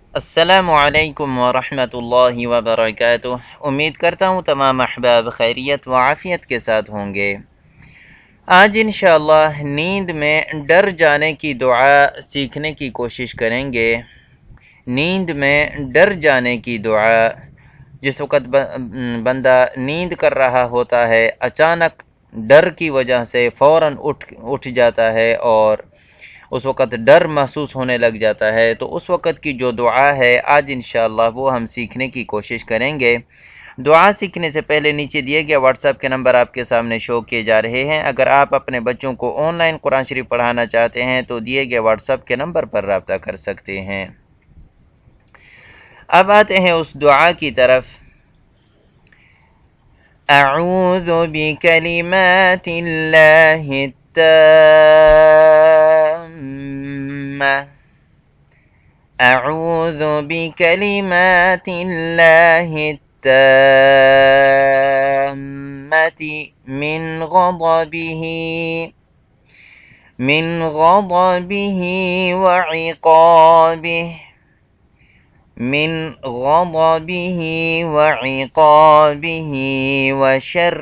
अस्सलामु अलैकुम वरहमतुल्लाहि वबरकातुह। उम्मीद करता हूँ तमाम अहबाब खैरियत व आफ़ियत के साथ होंगे। आज इंशाअल्लाह नींद में डर जाने की दुआ सीखने की कोशिश करेंगे। नींद में डर जाने की दुआ, जिस वक़्त बंदा नींद कर रहा होता है, अचानक डर की वजह से फ़ौरन उठ जाता है और उस वक़्त डर महसूस होने लग जाता है, तो उस वक़्त की जो दुआ है आज इंशाअल्लाह वो हम सीखने की कोशिश करेंगे। दुआ सीखने से पहले नीचे दिए गए व्हाट्सएप के नंबर आपके सामने शो किए जा रहे हैं। अगर आप अपने बच्चों को ऑनलाइन कुरान शरीफ पढ़ाना चाहते हैं तो दिए गए व्हाट्सएप के नंबर पर रब्ता कर सकते हैं। अब आते हैं उस दुआ की तरफ। अऊज़ु बिकलिमातिल्लाहि ताम्मा अऊज़ु बिकलिमातिल्लाहि ताम्मति मिन ग़ज़बिही व इक़ाबिही व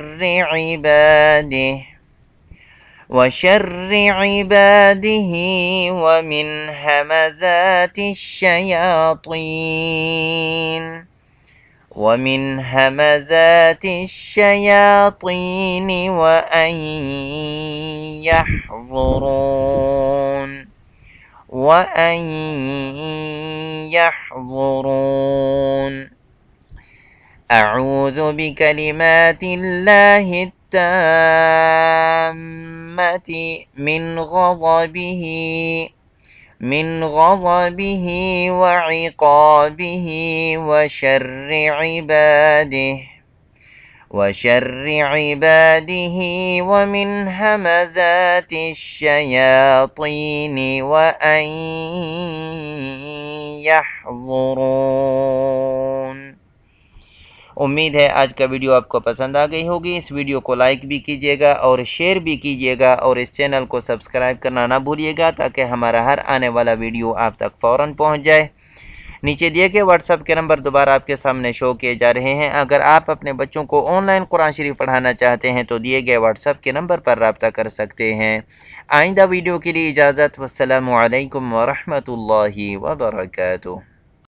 शर्रि इबादिही व मिन हमज़ाति الشياطين وأن يحضرون أعوذ بكلمات الله التامة من غضبه وعقابه وشر عباده ومن همزات الشياطين وأن يحضرون۔ उम्मीद है आज का वीडियो आपको पसंद आ गई होगी। इस वीडियो को लाइक भी कीजिएगा और शेयर भी कीजिएगा और इस चैनल को सब्सक्राइब करना ना भूलिएगा ताकि हमारा हर आने वाला वीडियो आप तक फ़ौरन पहुंच जाए। नीचे दिए गए व्हाट्सएप के नंबर दोबारा आपके सामने शो किए जा रहे हैं। अगर आप अपने बच्चों को ऑनलाइन कुरान शरीफ पढ़ाना चाहते हैं तो दिए गए व्हाट्सएप के नंबर पर रब्ता कर सकते हैं। आइंदा वीडियो के लिए इजाज़त। वस्सलामु अलैकुम वरहमतुल्लाहि वबरकातुहू।